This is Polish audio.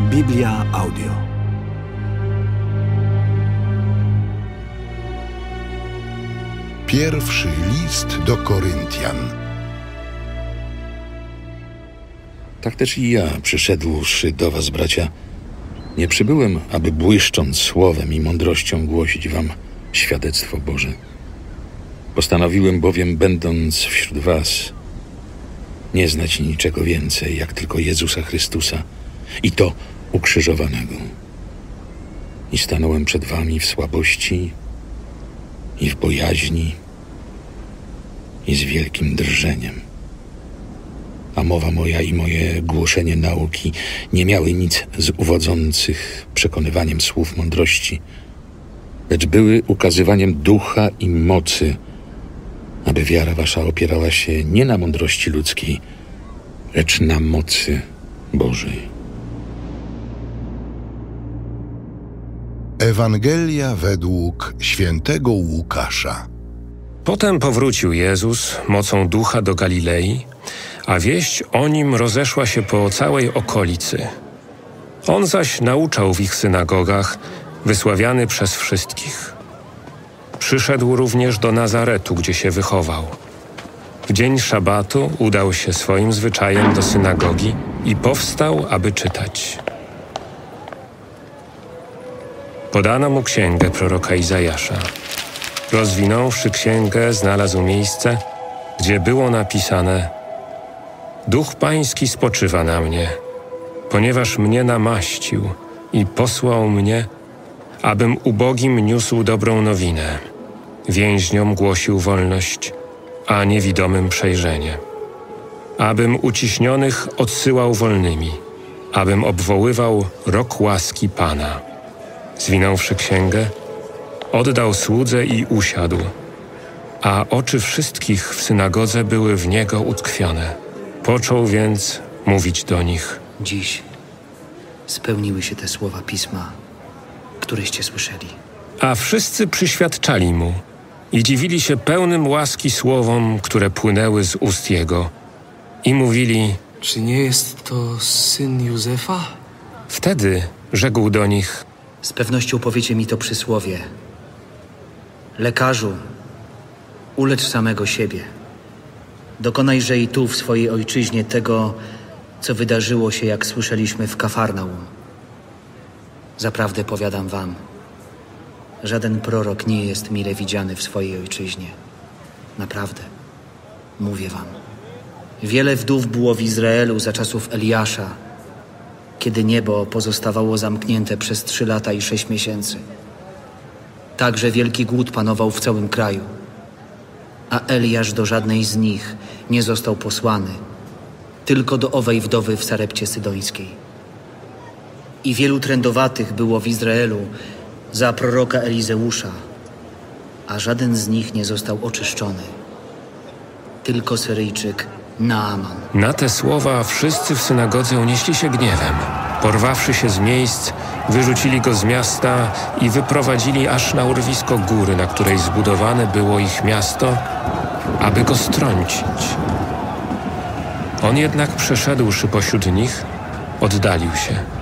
Biblia Audio. Pierwszy list do Koryntian. Tak też i ja, przyszedłszy do was, bracia, nie przybyłem, aby błyszcząc słowem i mądrością głosić wam świadectwo Boże. Postanowiłem bowiem, będąc wśród was, nie znać niczego więcej, jak tylko Jezusa Chrystusa i to ukrzyżowanego. I stanąłem przed wami w słabości i w bojaźni i z wielkim drżeniem. A mowa moja i moje głoszenie nauki nie miały nic z uwodzących przekonywaniem słów mądrości, lecz były ukazywaniem ducha i mocy, aby wiara wasza opierała się nie na mądrości ludzkiej, lecz na mocy Bożej. Ewangelia według świętego Łukasza. Potem powrócił Jezus mocą ducha do Galilei, a wieść o nim rozeszła się po całej okolicy. On zaś nauczał w ich synagogach, wysławiany przez wszystkich. Przyszedł również do Nazaretu, gdzie się wychował. W dzień szabatu udał się swoim zwyczajem do synagogi i powstał, aby czytać. Podano mu księgę proroka Izajasza. Rozwinąwszy księgę, znalazł miejsce, gdzie było napisane: Duch Pański spoczywa na mnie, ponieważ mnie namaścił i posłał mnie, abym ubogim niósł dobrą nowinę, więźniom głosił wolność, a niewidomym przejrzenie, abym uciśnionych odsyłał wolnymi, abym obwoływał rok łaski Pana. Zwinąwszy księgę, oddał słudze i usiadł, a oczy wszystkich w synagodze były w niego utkwione. Począł więc mówić do nich: Dziś spełniły się te słowa Pisma, któreście słyszeli. A wszyscy przyświadczali mu i dziwili się pełnym łaski słowom, które płynęły z ust jego, i mówili: Czy nie jest to syn Józefa? Wtedy rzekł do nich: Z pewnością powiecie mi to przysłowie: Lekarzu, ulecz samego siebie. Dokonajże i tu w swojej ojczyźnie tego, co wydarzyło się, jak słyszeliśmy w Kafarnaum. Zaprawdę powiadam wam, żaden prorok nie jest mile widziany w swojej ojczyźnie. Naprawdę, mówię wam. Wiele wdów było w Izraelu za czasów Eliasza, kiedy niebo pozostawało zamknięte przez 3 lata i 6 miesięcy. Także wielki głód panował w całym kraju, a Eliasz do żadnej z nich nie został posłany, tylko do owej wdowy w Sarepcie Sydońskiej. I wielu trędowatych było w Izraelu za proroka Elizeusza, a żaden z nich nie został oczyszczony, tylko Syryjczyk Naaman. Na te słowa wszyscy w synagodze unieśli się gniewem. Porwawszy się z miejsc, wyrzucili go z miasta i wyprowadzili aż na urwisko góry, na której zbudowane było ich miasto, aby go strącić. On jednak, przeszedłszy pośród nich, oddalił się